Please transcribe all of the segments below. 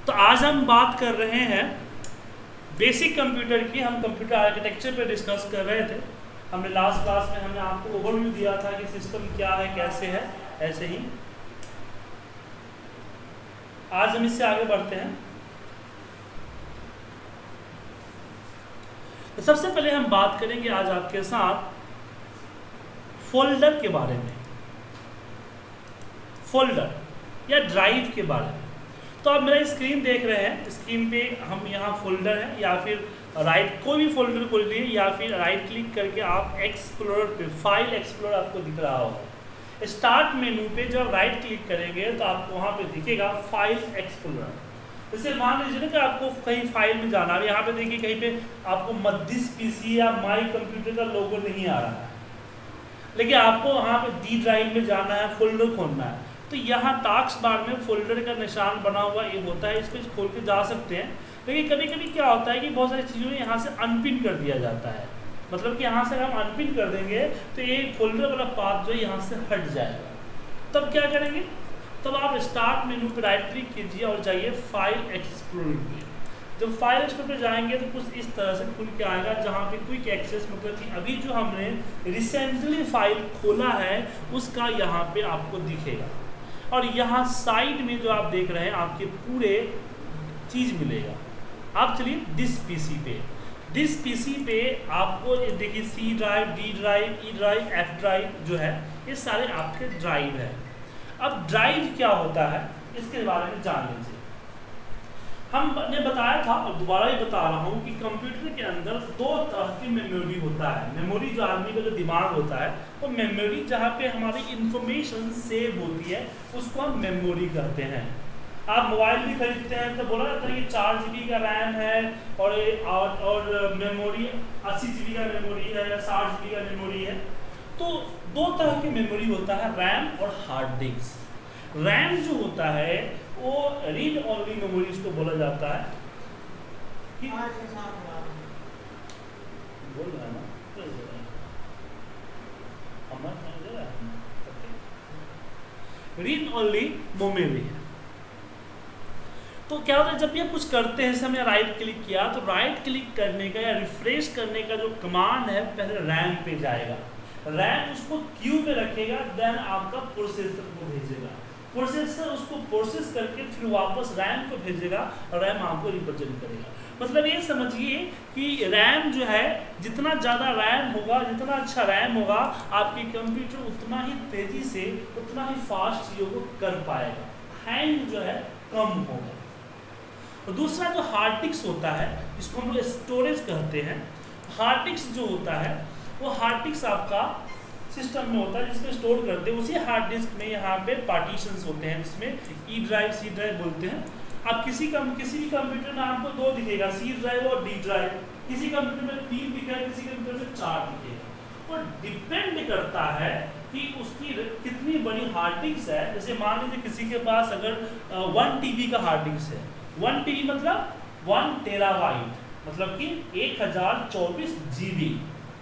तो आज हम बात कर रहे हैं बेसिक कंप्यूटर की। हम कंप्यूटर आर्किटेक्चर पे डिस्कस कर रहे थे। हमने लास्ट क्लास में हमने आपको ओवरव्यू दिया था कि सिस्टम क्या है, कैसे है। ऐसे ही आज हम इससे आगे बढ़ते हैं। तो सबसे पहले हम बात करेंगे आज आपके साथ फोल्डर के बारे में, फोल्डर या ड्राइव के बारे में। तो आप मेरा स्क्रीन देख रहे हैं, स्क्रीन पे हम यहाँ फोल्डर है या फिर राइट कोई भी फोल्डर खोल लिए या फिर राइट क्लिक करके आप एक्सप्लोरर पे, फाइल एक्सप्लोरर आपको दिख रहा होगा। स्टार्ट मेनू पे जब राइट क्लिक करेंगे तो आपको वहाँ पे दिखेगा फाइल एक्सप्लोरर। जैसे मान लीजिए ना कि आपको कहीं फाइल में जाना है, यहाँ पे देखिए कहीं पे आपको मध्यस्थ पीसी या माई कंप्यूटर का लोगो नहीं आ रहा है, लेकिन आपको वहाँ पे डी ड्राइव में जाना है, फोल्डर खोलना है, तो यहाँ टास्क बार में फोल्डर का निशान बना हुआ ये होता है, इस पर खोल के जा सकते हैं। लेकिन कभी कभी क्या होता है कि बहुत सारी चीज़ों यहाँ से अनपिन कर दिया जाता है, मतलब कि यहाँ से हम अनपिन कर देंगे तो ये फोल्डर वाला पाथ जो है यहाँ से हट जाएगा। तब क्या करेंगे, तब आप स्टार्ट मेनू पर राइट क्लिक कीजिए और जाइए फाइल एक्सप्लोरर पे। जब फाइल एक्सप्लोरर पे जाएंगे तो कुछ इस तरह से खुल के आएगा, जहाँ पे क्विक एक्सेस, मतलब कि अभी जो हमने रिसेंटली फाइल खोला है उसका यहाँ पे आपको दिखेगा। और यहाँ साइड में जो आप देख रहे हैं आपके पूरे चीज़ मिलेगा। आप चलिए दिस पीसी पे, दिस पीसी पे आपको देखिए C drive, D drive, E drive, F drive जो है ये सारे आपके ड्राइव है। अब ड्राइव क्या होता है इसके बारे में जान लीजिए। हमने बताया था और दोबारा ही बता रहा हूँ कि कंप्यूटर के अंदर दो तरह की मेमोरी होता है। मेमोरी जो आदमी का जो दिमाग होता है वो मेमोरी जहाँ पे हमारी इंफॉर्मेशन सेव होती है उसको हम मेमोरी कहते हैं। आप मोबाइल भी खरीदते हैं तो बोला जाता है कि 4 GB का रैम है और मेमोरी 80 GB का मेमोरी है या 60 GB का मेमोरी है। तो दो तरह की मेमोरी होता है, रैम और हार्ड डिस्क। रैम जो होता है वो रीड ओनली मेमोरीज को बोला जाता है। बोल रहा है ना, रीड ओनली मेमोरी है। तो क्या होता है जब भी आप कुछ करते हैं, जैसे हमने राइट क्लिक किया तो राइट क्लिक करने का या रिफ्रेश करने का जो कमांड है पहले रैम पे जाएगा, रैम उसको क्यू पे रखेगा, देन आपका प्रोसेसर को भेजेगा, प्रोसेसर उसको प्रोसेस करके फिर वापस रैम को भेजेगा और रैम आपको रिप्रेजेंट करेगा। मतलब ये समझिए कि रैम जो है, जितना ज़्यादा रैम होगा, जितना अच्छा रैम होगा, आपकी कंप्यूटर उतना ही तेज़ी से, उतना ही फास्ट चीज़ों को कर पाएगा, हैंग जो है कम होगा। और दूसरा जो हार्ड डिस्क होता है जिसको हम लोग स्टोरेज कहते हैं, हार्ड डिस्क जो होता है वो हार्ड डिस्क आपका सिस्टम में होता है जिसमें स्टोर करते हैं। उसी हार्ड डिस्क में यहाँ पे पार्टीशंस होते हैं जिसमें ई ड्राइव, सी ड्राइव बोलते हैं। अब किसी भी कंप्यूटर में आपको 2 दिखेगा, सी ड्राइव और डी ड्राइव। किसी कंप्यूटर में 3 दिखेगा, किसी कंप्यूटर में 4 दिखेगा। और डिपेंड करता है कि उसकी कितनी बड़ी हार्ड डिस्क है। जैसे मान लीजिए किसी के पास अगर 1 TB का हार्ड डिस्क है, 1 TB मतलब 1 टेराबाइट, मतलब कि 1024 GB।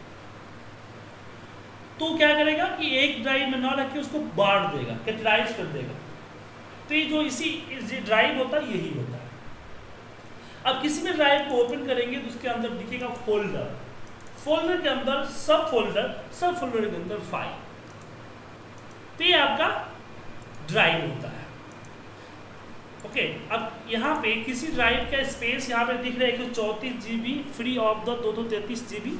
तो क्या करेगा कि एक ड्राइव में ना रख के उसको बांट देगा, कैटेगराइज कर देगा। तो ये जो इसी ड्राइव होता है यही होता है। अब किसी भी ड्राइव को ओपन करेंगे तो उसके अंदर दिखेगा फोल्डर, फोल्डर के अंदर सब फोल्डर, सब फोल्डर के अंदर फाइल। तो ये आपका ड्राइव होता है। ओके, अब यहाँ पे किसी ड्राइव का स्पेस यहाँ पे दिख रहा है 134 GB free of the 233 GB।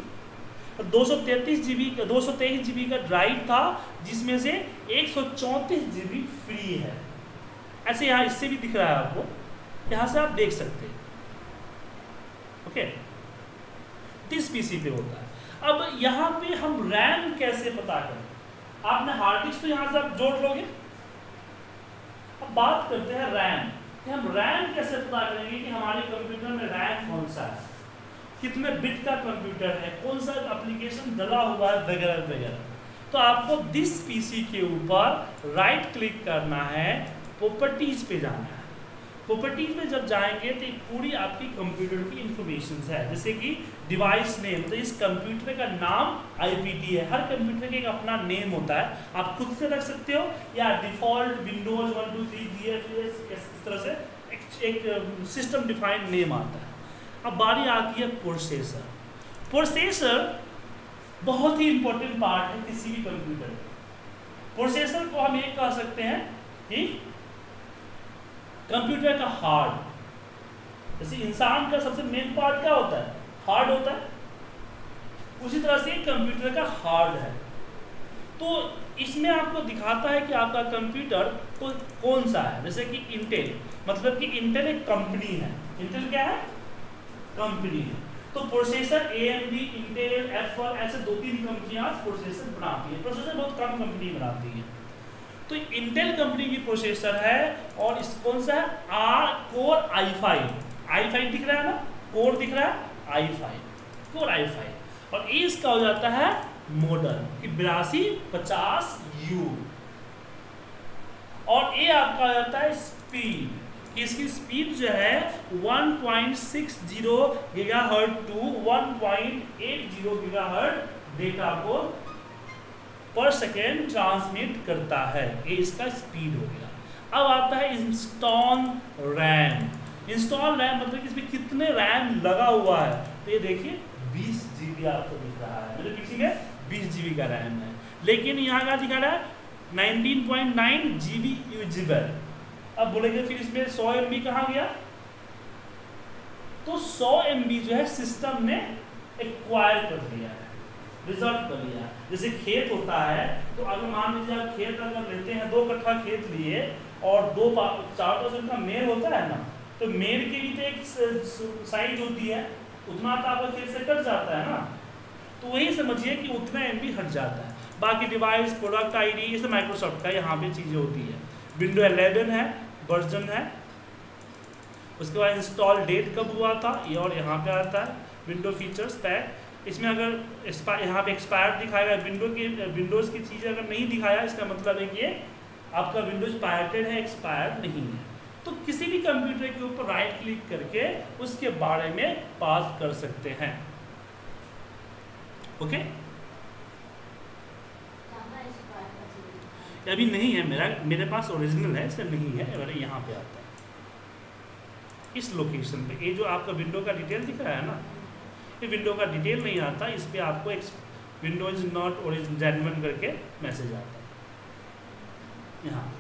223 GB का ड्राइव था जिसमें से 134 GB फ्री है। ऐसे यहाँ इससे भी दिख रहा है आपको, यहाँ से आप देख सकते हैं। ओके, दिस पीसी पे होता है। अब यहाँ पे हम रैम कैसे पता करें? आपने हार्ड डिस्क तो यहाँ से आप जोड़ लोगे। अब बात करते हैं रैम कि हम रैम कैसे पता करेंगे कि हमारे कंप्यूटर में रैम कौन सा है, कितने बिट का कंप्यूटर है, कौन सा एप्लीकेशन डला हुआ है, वगैरह वगैरह। तो आपको दिस पीसी के ऊपर राइट क्लिक करना है, प्रॉपर्टीज पे जाना है। प्रॉपर्टीज में जब जाएंगे तो पूरी आपकी कंप्यूटर की इंफॉर्मेशन है, जैसे कि डिवाइस नेम, तो इस कंप्यूटर का नाम IPT है। हर कंप्यूटर का एक अपना नेम होता है, आप खुद से रख सकते हो या डिफॉल्ट विंडोज 1 2 3 GFS इस तरह से एक सिस्टम डिफाइंड नेम आता है। अब बारी आती है प्रोसेसर। प्रोसेसर बहुत ही इंपॉर्टेंट पार्ट है किसी भी कंप्यूटर में। प्रोसेसर को हम ये कह सकते हैं कि कंप्यूटर का हार्ट। जैसे इंसान का सबसे मेन पार्ट क्या होता है, हार्ट होता है, उसी तरह से कंप्यूटर का हार्ट है। तो इसमें आपको दिखाता है कि आपका कंप्यूटर कौन सा है। जैसे कि इंटेल, मतलब कि इंटेल एक कंपनी है। इंटेल क्या है, कंपनी है। तो प्रोसेसर AMD, इंटेल, एप्पल, ऐसे 2-3 कंपनियां प्रोसेसर बनाती है। प्रोसेसर बहुत कम कंपनी बनाती है। तो इंटेल कंपनी की प्रोसेसर है और इस कौन सा है, कोर i5 दिख रहा है ना, कोर दिख रहा है i5, कोर i5। और ये इसका हो जाता है मॉडल कि 8250U। और ये आपका हो जाता है स्पीड, कि इसकी स्पीड जो है 1.60 गीगाहर्ट्ज टू 1.80 गीगाहर्ट्ज डेटा को पर सेकेंड ट्रांसमिट करता है। ये इसका स्पीड हो गया। अब आता है इंस्टॉल रैम। इंस्टॉल रैम मतलब कि इसमें कितने रैम लगा हुआ है। तो ये देखिए 20 GB आपको दिख रहा है, मतलब किसी में 20 GB का रैम है, लेकिन यहाँ का दिखा रहा है 19.9 GB यूजेबल। अब बोलेंगे फिर इसमें 100 MB कहाँ गया। तो 100 MB जो है सिस्टम ने एक्वायर कर लिया है, रिजर्व कर लिया। जैसे खेत होता है, तो अगर मान लीजिए आप खेत अगर लेते हैं, 2 कट्ठा खेत लिए और 4% का मेड़ होता है ना, तो मेड़ की भी तो एक साइज होती है, उतना तो आपका खेत से कट जाता है ना। तो वही समझिए कि उतना MB हट जाता है। बाकी डिवाइस, प्रोडक्ट ID, ये सब माइक्रोसॉफ्ट का यहाँ पे चीज़ें होती है। विंडो 11 है, वर्जन है। उसके बाद इंस्टॉल डेट कब हुआ था ये, और यहाँ पे आता है विंडो फीचर्स पैक। इसमें अगर यहाँ पे एक्सपायर्ड दिखाएगा, विंडोज़ की चीज़ें अगर नहीं दिखाया, इसका मतलब है कि आपका विंडोज पायरेटेड है, एक्सपायर्ड नहीं है। तो किसी भी कंप्यूटर के ऊपर राइट क्लिक करके उसके बारे में बात कर सकते हैं। ओके, अभी नहीं है मेरे पास ओरिजिनल है, इसमें नहीं है। अगर यहाँ पे आता है इस लोकेशन पे, ये जो आपका विंडो का डिटेल दिख रहा है ना, ये विंडो का डिटेल नहीं आता, इस पे आपको विंडो इज नॉट जेन्युइन करके मैसेज आता है यहाँ।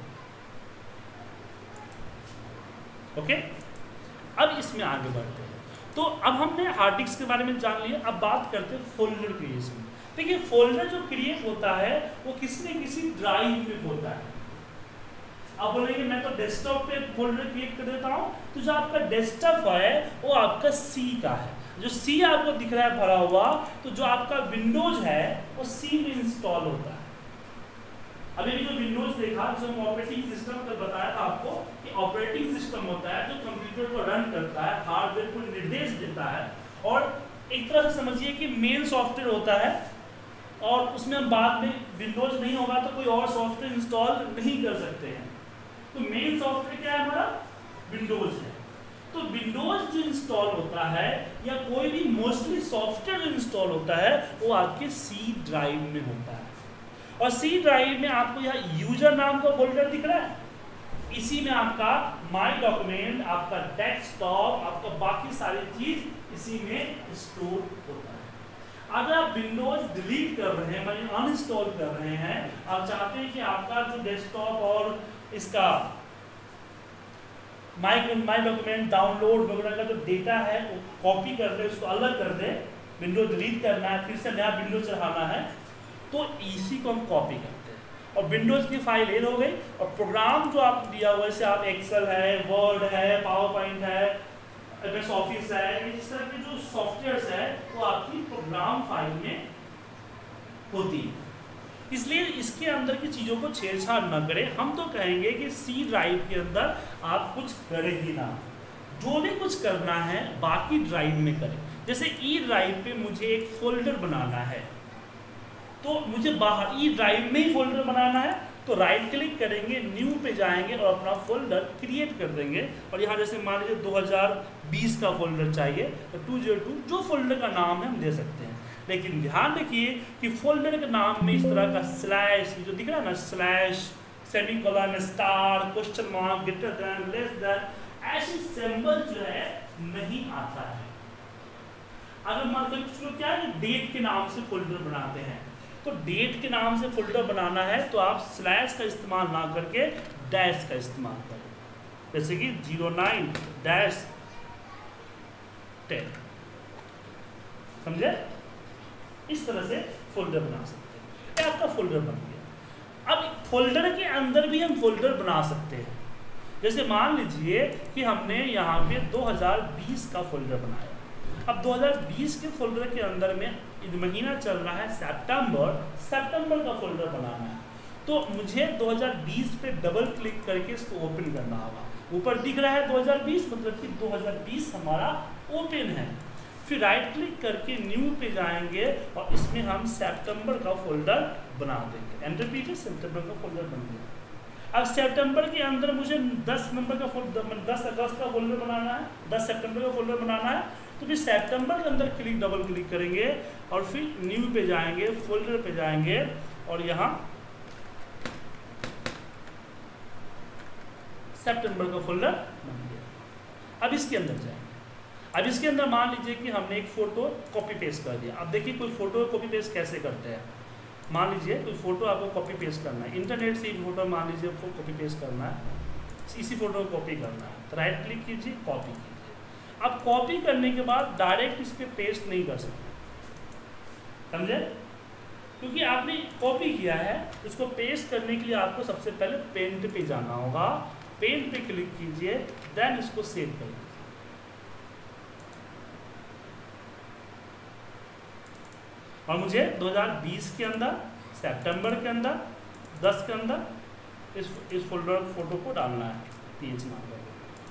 ओके, अब इसमें आगे बढ़ते हैं। तो अब हमने हार्ड डिस्क के बारे में जान लिया। अब बात करते हैं फोल्डर क्रिएशन। देखिए, फोल्डर जो क्रिएट होता है वो किसी न किसी ड्राइव में होता है। आप बोलेंगे मैं तो डेस्कटॉप पे फोल्डर क्रिएट कर देता हूँ, तो जो आपका डेस्कटॉप है वो आपका C का है। जो C आपको दिख रहा है भरा हुआ, तो जो आपका विंडोज है वो C में इंस्टॉल होता है। अभी भी जो विंडोज देखा, जो ऑपरेटिंग सिस्टम कल बताया था आपको कि ऑपरेटिंग सिस्टम होता है जो कंप्यूटर को रन करता है, हार्डवेयर को निर्देश देता है। और एक तरह से समझिए कि मेन सॉफ्टवेयर होता है, और उसमें हम बाद में विंडोज नहीं होगा तो कोई और सॉफ्टवेयर इंस्टॉल नहीं कर सकते हैं। तो मेन सॉफ्टवेयर क्या है हमारा, विंडोज है। तो विंडोज जो इंस्टॉल होता है या कोई भी मोस्टली सॉफ्टवेयर जो इंस्टॉल होता है वो आपके C ड्राइव में होता है। और C ड्राइव में आपको यहाँ यूजर नाम का फोल्डर दिख रहा है, इसी में आपका माई डॉक्यूमेंट, आपका डेस्कटॉप, आपका बाकी सारी चीज इसी में स्टोर होता है। अगर आप विंडोज डिलीट कर रहे हैं, मतलब अनइंस्टॉल कर रहे हैं, आप चाहते हैं कि आपका जो डेस्कटॉप और इसका माई डॉक्यूमेंट डाउनलोड वगैरह का जो डेटा है वो कॉपी कर दे, उसको अलग कर दे, विंडोज डिलीट करना है, फिर से नया विंडोज चढ़ाना है, तो इसी को हम कॉपी करते हैं। और विंडोज की फाइल एड हो गई, और प्रोग्राम जो आप दिया हुआ है, जैसे आप एक्सेल है, वर्ड है, पावर पॉइंट है, एमएस ऑफिस है, इस तरह के जो सॉफ्टवेयर है वो आपकी प्रोग्राम फाइल में होती है। इसलिए इसके अंदर की चीज़ों को छेड़छाड़ न करें। हम तो कहेंगे कि C ड्राइव के अंदर आप कुछ करें ही ना, जो भी कुछ करना है बाकी ड्राइव में करें। जैसे E ड्राइव पे मुझे एक फोल्डर बनाना है, तो मुझे बाहर E ड्राइव में ही फोल्डर बनाना है, तो राइट क्लिक करेंगे, न्यू पे जाएंगे और अपना फोल्डर क्रिएट कर देंगे। और यहाँ जैसे मान लीजिए 2020 का फोल्डर चाहिए, तो 202 जो फोल्डर का नाम है हम दे सकते हैं। लेकिन ध्यान रखिए कि फोल्डर के नाम में इस तरह का स्लैश जो दिख रहा है ना, slash, semicolon, star, question mark, greater than, less than, ऐसे सिंबल जो है नहीं आता है। अगर मतलब कुछ लोग क्या है डेट के नाम से फोल्डर बनाते हैं, तो डेट के नाम से फोल्डर बनाना है तो आप स्लैश का इस्तेमाल ना करके डैश का इस्तेमाल करें, जैसे कि 09-10, समझे? इस तरह से फोल्डर बना सकते हैं। ये आपका फोल्डर बन गया। अब फोल्डर के अंदर भी हम फोल्डर बना सकते हैं। जैसे मान लीजिए कि हमने यहाँ पे 2020 का फोल्डर बनाया। अब 2020 के फोल्डर के अंदर में महीना चल रहा है सितंबर का फोल्डर बनाना है, तो मुझे 2020 पे डबल क्लिक करके इसको ओपन करना होगा। ऊपर दिख रहा है 2020, मतलब कि 2020 हमारा ओपन है। फिर राइट क्लिक करके न्यू पे जाएंगे और इसमें हम सितंबर का फोल्डर बना देंगे। एंटर कीजिए, सितंबर का फोल्डर बन गया। अब सितंबर के अंदर मुझे 10 नंबर का फोल्डर, 10 अगस्त का फोल्डर बनाना है, 10 सितंबर का फोल्डर बनाना है, तो फिर सितंबर के अंदर डबल क्लिक करेंगे और फिर न्यू पे जाएंगे, फोल्डर पे जाएंगे और यहाँ सितंबर का फोल्डर बन गया। अब इसके अंदर जाएंगे। अब इसके अंदर मान लीजिए कि हमने एक फ़ोटो कॉपी पेस्ट कर दिया। अब देखिए कोई फ़ोटो कॉपी पेस्ट कैसे करते हैं। मान लीजिए कोई फ़ोटो आपको कॉपी पेस्ट करना है, इंटरनेट से एक फ़ोटो मान लीजिए आपको कॉपी पेस्ट करना है, इसी फ़ोटो को कॉपी करना है, तो राइट क्लिक कीजिए, कॉपी कीजिए। अब कॉपी करने के बाद डायरेक्ट इस पर पेस्ट नहीं कर सकते, समझे? क्योंकि आपने कॉपी किया है, उसको पेस्ट करने के लिए आपको सबसे पहले पेंट पे जाना होगा। पेंट पे क्लिक कीजिए, देन इसको सेव कर लीजिए। और मुझे 2020 के अंदर, सितंबर के अंदर, 10 के अंदर इस फोल्डर फोटो को डालना है, पीएच नाम का।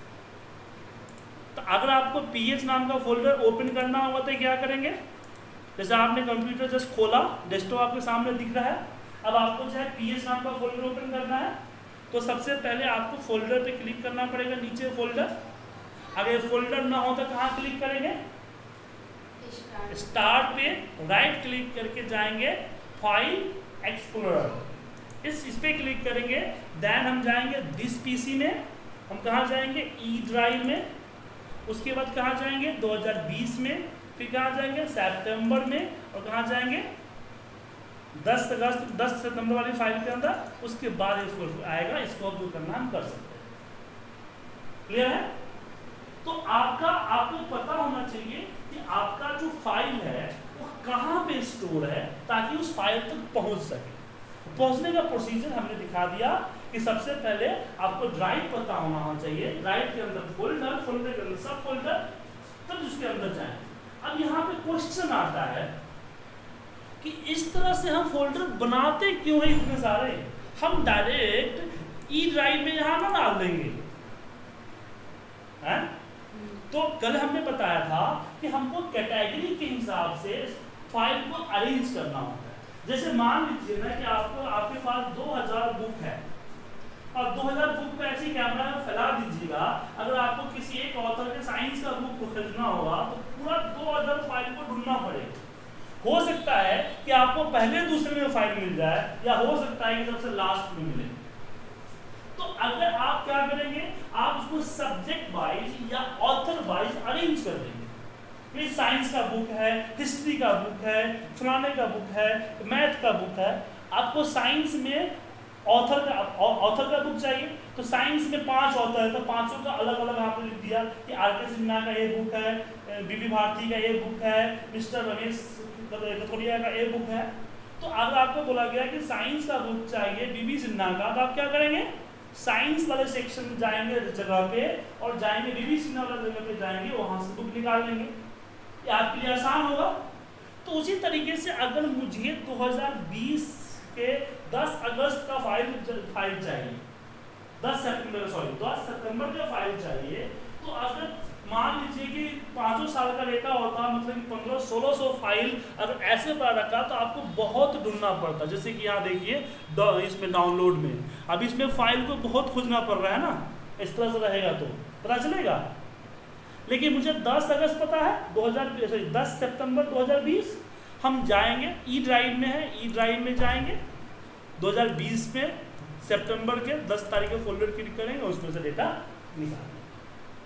तो अगर आपको पीएच नाम का फोल्डर ओपन करना होगा तो क्या करेंगे? जैसे आपने कंप्यूटर जस्ट खोला, डेस्कटॉप आपके सामने दिख रहा है, अब आपको जो है पीएच नाम का फोल्डर ओपन करना है, तो सबसे पहले आपको फोल्डर पे क्लिक करना पड़ेगा, नीचे फोल्डर। अगर फोल्डर ना हो तो कहाँ क्लिक करेंगे? स्टार्ट पे राइट क्लिक करके जाएंगे, फाइल एक्सप्लोरर, इस पे क्लिक करेंगे। देन हम जाएंगे दिस पीसी में, हम कहाँ जाएंगे? ई ड्राइव में। उसके बाद कहाँ जाएंगे? 2020 में। फिर कहाँ जाएंगे? सितंबर में। और कहाँ जाएंगे? 10 सितंबर वाली फाइल के अंदर। उसके बाद इसको आएगा, इसको अब करना हम कर सकते हैं। क्लियर है? तो आपको पता होना चाहिए कि आपका जो फाइल है वो कहाँ पे स्टोर है, ताकि उस फाइल तक पहुंच सके। पहुंचने का प्रोसीजर हमने दिखा दिया कि सबसे पहले आपको ड्राइव पता होना चाहिए, ड्राइव के अंदर फोल्डर, फोल्डर के अंदर सब फोल्डर, तब उसके अंदर जाएं। अब यहाँ पे क्वेश्चन आता है कि इस तरह से हम फोल्डर बनाते क्यों हैं इतने सारे? हम डायरेक्ट ई ड्राइव में यहाँ ना डाल देंगे, है? तो कल हमने बताया था कि हमको कैटेगरी के हिसाब से फाइल को अरेंज करना होता है। जैसे मान लीजिए ना कि आपके पास 2000 बुक है और 2000 बुक को ऐसे कैमरा में फैला दीजिएगा। अगर आपको किसी एक ऑथर के साइंस का बुक को खरीदना होगा तो पूरा 2000 फाइल को ढूंढना पड़ेगा। हो सकता है कि आपको पहले दूसरे में फाइल मिल जाए, या हो सकता है कि सबसे लास्ट में मिले। तो अगर आप क्या करेंगे, आप उसको सब्जेक्ट वाइज या ऑथर वाइज अरेंज कर देंगे। ये साइंस का बुक है, हिस्ट्री का बुक है, फलाने का बुक है, मैथ का बुक है। आपको साइंस में ऑथर का बुक चाहिए, तो साइंस में 5 ऑथर है, तो 5 का अलग अलग आपने लिख दिया कि आर.के. सिन्हा का ये बुक है, बीबी भारती का ये बुक है, मिस्टर रमेश कथोरिया का ये बुक है। तो अगर आपको बोला गया कि साइंस का बुक चाहिए बीबी सिन्हा का, तो आप क्या करेंगे? साइंस वाले सेक्शन में जाएंगे जगह पे, और जाएंगे बीबी सिन्हा वाला जगह पे जाएंगे, वहां से बुक निकाल लेंगे। ये आपके लिए आसान होगा। तो उसी तरीके से अगर मुझे 2020 के 10 अगस्त का फाइल चाहिए, 10 सितंबर का फाइल चाहिए, तो अगर मान लीजिए कि 500 साल का डेटा होता, मतलब कि 1500-1600 फाइल अगर ऐसे बना रखा, तो आपको बहुत ढूंढना पड़ता। जैसे कि यहाँ देखिए इसमें डाउनलोड में, अब इसमें फाइल को बहुत खोजना पड़ रहा है ना, इस तरह से रहेगा तो पता चलेगा। लेकिन मुझे 10 अगस्त पता है, 10 सितंबर 2020, हम जाएंगे ई ड्राइव में है, ई ड्राइव में जाएंगे, 2020 में सितंबर के 10 तारीख के फोल्डर क्लिक करेंगे, उसमें से डेटा निकालेंगे।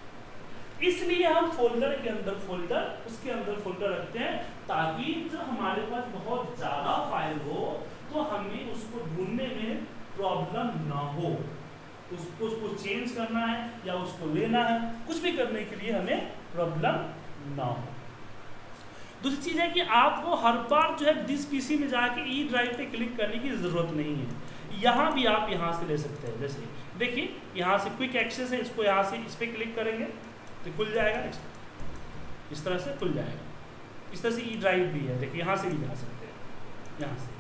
इसलिए हम फोल्डर के अंदर फोल्डर, उसके अंदर फोल्डर रखते हैं, ताकि जब हमारे पास बहुत ज्यादा फाइल हो तो हमें उसको ढूंढने में प्रॉब्लम ना हो। उसको चेंज करना है या उसको लेना है, कुछ भी करने के लिए हमें प्रॉब्लम ना हो। दूसरी चीज है कि आपको हर बार जो है दिस पीसी में जाके ई ड्राइव पे क्लिक करने की जरूरत नहीं है। यहाँ भी आप यहाँ से ले सकते हैं। जैसे देखिए यहाँ से क्विक एक्सेस है, इसको यहाँ से इस पर क्लिक करेंगे तो खुल जाएगा, इस तरह से खुल जाएगा। इस तरह से ई ड्राइव भी है, देखिए यहाँ से भी जा सकते हैं, यहाँ से।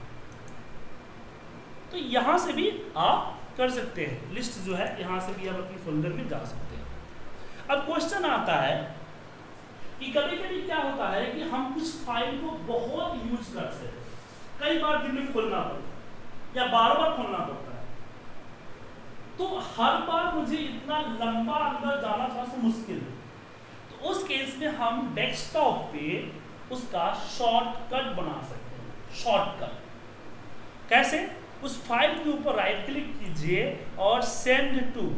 तो यहाँ से भी आप कर सकते हैं, लिस्ट जो है यहाँ से भी आप अपने फोल्डर में जा सकते हैं। अब क्वेश्चन आता है कि कभी कभी क्या होता है कि हम कुछ फाइल को बहुत यूज करते हैं, कई बार दिन में खोलना पड़ता है या बार बार खोलना पड़ता है, तो हर बार मुझे इतना लंबा अंदर जाना थोड़ा सा मुश्किल है। तो उस केस में हम डेस्कटॉप पे उसका शॉर्टकट बना सकते हैं। शॉर्टकट कैसे? उस फाइल के ऊपर राइट क्लिक कीजिए और सेंड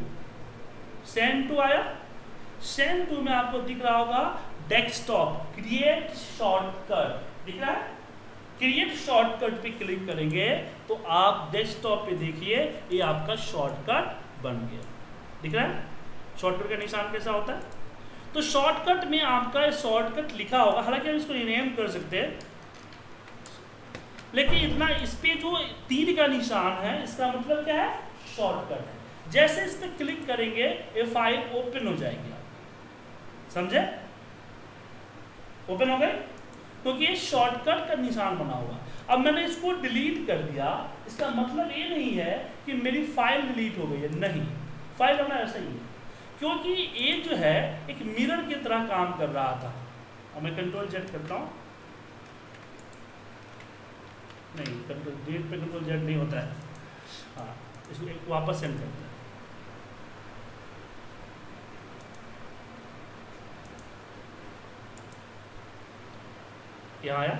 टू आया, सेंड टू में आपको दिख रहा होगा डेस्कटॉप क्रिएट शॉर्टकट दिख रहा है। क्रिएट शॉर्टकट पे क्लिक करेंगे तो आप डेस्कटॉप पे देखिए ये आपका शॉर्टकट बन गया, दिख रहा है। शॉर्टकट का निशान कैसा होता है? तो शॉर्टकट में आपका शॉर्टकट लिखा होगा, हालांकि हम इसको रिनेम कर सकते हैं, लेकिन इतना इस पे जो तीर का निशान है इसका मतलब क्या है? शॉर्टकट है। जैसे इस पे क्लिक करेंगे ये फाइल ओपन हो जाएगी, समझे? ओपन हो गई क्योंकि ये शॉर्टकट का निशान बना हुआ। अब मैंने इसको डिलीट कर दिया, इसका मतलब ये नहीं है कि मेरी फाइल डिलीट हो गई है, नहीं, फाइल होना ऐसा ही है, क्योंकि ये जो है एक मिरर की तरह काम कर रहा था। अब मैं कंट्रोल जेड करता हूँ, नहीं कंट्रोल जेड पे कंट्रोल जेड नहीं होता है, हाँ इसको एक वापस सेंड करते हैं। यहाँ आया,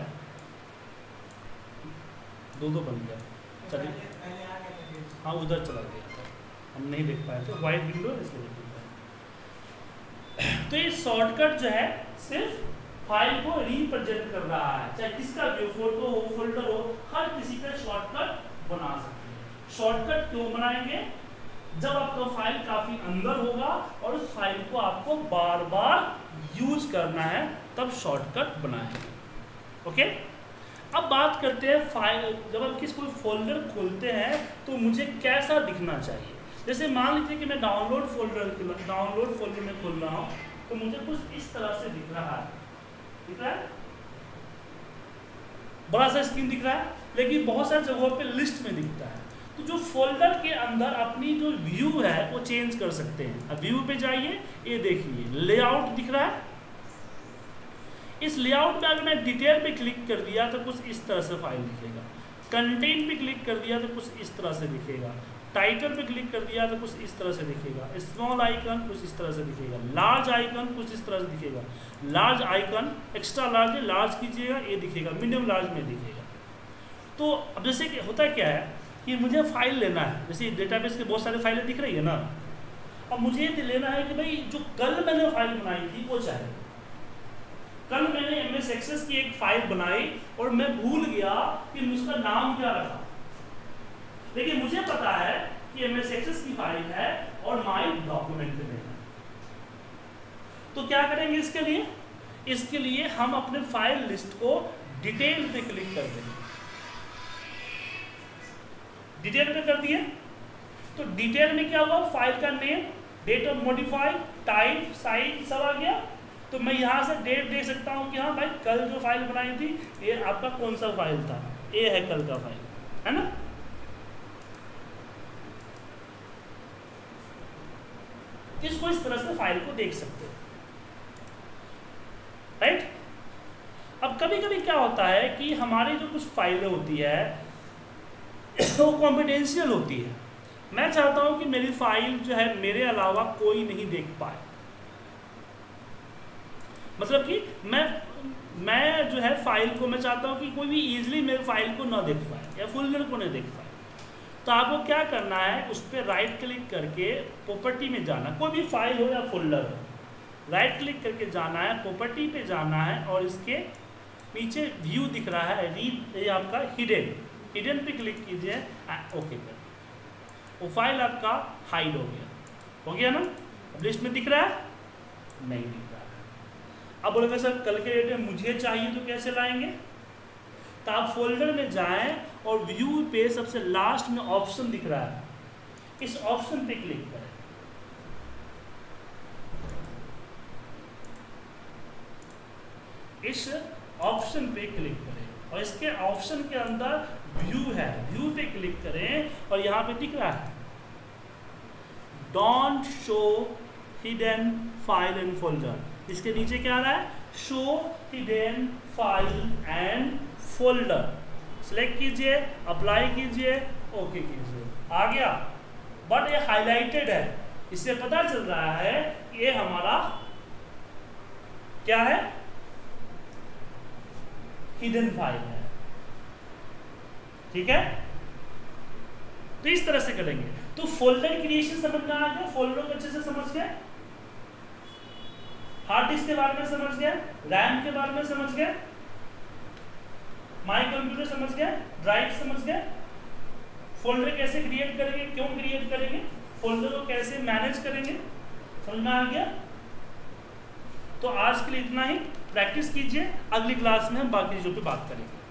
दो बन गया, चलिए हाँ उधर चला गया, हम नहीं देख पाए थे, वाइट विंडो इसलिए देख पाए। तो ये शॉर्टकट जो है सिर्फ फाइल को रिप्रेजेंट कर रहा है, चाहे किसका भी फोटो हो, फोल्डर हो, हर किसी का शॉर्टकट बना सकते हैं। शॉर्टकट क्यों बनाएंगे? जब आपका फाइल काफी अंदर होगा और उस फाइल को आपको बार बार यूज करना है, तब शॉर्टकट बनाएंगे। ओके, अब बात करते हैं फाइल, जब हम किसी कोई फोल्डर खोलते हैं तो मुझे कैसा दिखना चाहिए। जैसे मान लीजिए कि मैं डाउनलोड फोल्डर में खोल रहा हूँ, तो मुझे कुछ इस तरह से दिख रहा है, दिख रहा है, बड़ा सा स्क्रीन दिख रहा है, लेकिन बहुत सारी जगहों पे लिस्ट में दिखता है। तो जो फोल्डर के अंदर अपनी जो व्यू है वो चेंज कर सकते हैं। अब व्यू पे जाइए, ये देखिए लेआउट दिख रहा है। इस लेआउट में अगर मैं डिटेल पे क्लिक कर दिया तो कुछ इस तरह से फाइल दिखेगा, कंटेंट पे क्लिक कर दिया तो कुछ इस तरह से दिखेगा, टाइटल पे क्लिक कर दिया तो कुछ इस तरह से दिखेगा, स्मॉल आइकन कुछ इस तरह से दिखेगा, लार्ज आइकन कुछ इस तरह से दिखेगा, लार्ज आइकन एक्स्ट्रा लार्ज है, लार्ज कीजिएगा ये दिखेगा, मीडियम लार्ज में दिखेगा। तो अब जैसे कि होता क्या है कि मुझे फाइल लेना है, जैसे डेटाबेस के बहुत सारे फाइलें दिख रही है ना, अब मुझे लेना है कि भाई जो कल मैंने फाइल बनाई थी वो चाहिए। कल मैंने MS Access की एक फाइल बनाई और मैं भूल गया कि उसका नाम क्या रखा, लेकिन मुझे पता है कि MS Access की फाइल है और माई डॉक्यूमेंट में है। तो क्या करेंगे इसके लिए? इसके लिए हम अपने फाइल लिस्ट को डिटेल पे क्लिक कर देंगे। डिटेल पे कर दिए तो डिटेल में क्या हुआ? फाइल का name, date of modify, type, size सब आ गया। तो मैं यहाँ से डेट दे सकता हूँ कि हाँ भाई कल जो फाइल बनाई थी ये आपका कौन सा फाइल था, ये है कल का फाइल, है ना। इसको इस तरह से फाइल को देख सकते हैं, राइट। अब कभी कभी क्या होता है कि हमारी जो कुछ फाइलें होती है वो कॉन्फिडेंशियल होती है। मैं चाहता हूँ कि मेरी फाइल जो है मेरे अलावा कोई नहीं देख पाए, मतलब कि मैं जो है फाइल को मैं चाहता हूँ कि कोई भी इजीली मेरे फाइल को ना देख पाए या फोल्डर को नहीं देख पाए। तो आपको क्या करना है, उस पर राइट क्लिक करके प्रॉपर्टी में जाना, कोई भी फाइल हो या फोल्डर हो, राइट क्लिक करके जाना है, प्रॉपर्टी पे जाना है और इसके नीचे व्यू दिख रहा है, रीड, ये आपका हिडन पे क्लिक कीजिए, ओके कर, वो फाइल आपका हाइड हो गया ना। अब लिस्ट में दिख रहा है? नहीं दिख रहा है। अब बोलोगे सर कल के डेट में मुझे चाहिए तो कैसे लाएंगे? तो आप फोल्डर में जाएं और व्यू पे सबसे लास्ट में ऑप्शन दिख रहा है, इस ऑप्शन पे क्लिक करें। इस ऑप्शन पे क्लिक करें और इसके ऑप्शन के अंदर व्यू है, व्यू पे क्लिक करें और यहाँ पे दिख रहा है don't show hidden file and folder. इसके नीचे क्या आ रहा है? Show hidden file and folder. Select कीजिए, अप्लाई कीजिए, ओके कीजिए, आ गया। बट ये हाईलाइटेड है, इससे पता चल रहा है ये हमारा क्या है? हिडन फाइल है। ठीक है, तो इस तरह से करेंगे। तो फोल्डर क्रिएशन समझ में आ गया, फोल्डर को अच्छे से समझ गए, हार्ड डिस्क के बारे में समझ गए, रैम के बारे में समझ गए, माई कंप्यूटर समझ गए, ड्राइव समझ गए, फोल्डर कैसे क्रिएट करेंगे, क्यों क्रिएट करेंगे, फोल्डर को कैसे मैनेज करेंगे, समझ में आ गया। तो आज के लिए इतना ही, प्रैक्टिस कीजिए, अगली क्लास में हम बाकी चीजों पे बात करेंगे।